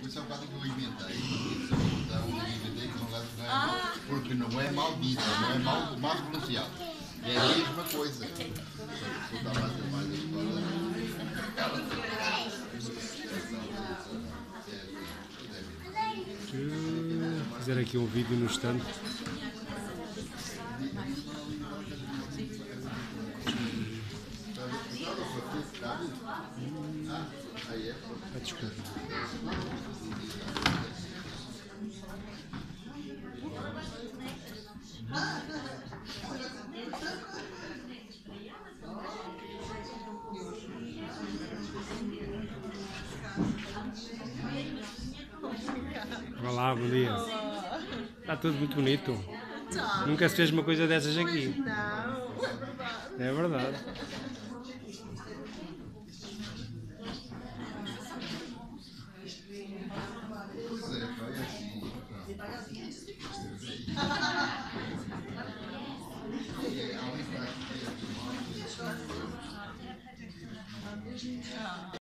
Isso é um bocado que eu inventei. Isso é um botão que eu inventei que não leva ganho, porque não é mal dito, não é mal pronunciado. É a mesma coisa. Se eu estava a dizer mais a história. Fazer aqui um vídeo no stand. Desculpa. Olá, bom dia. Está tudo muito bonito. Nunca se fez uma coisa dessas aqui. Não, É verdade. É,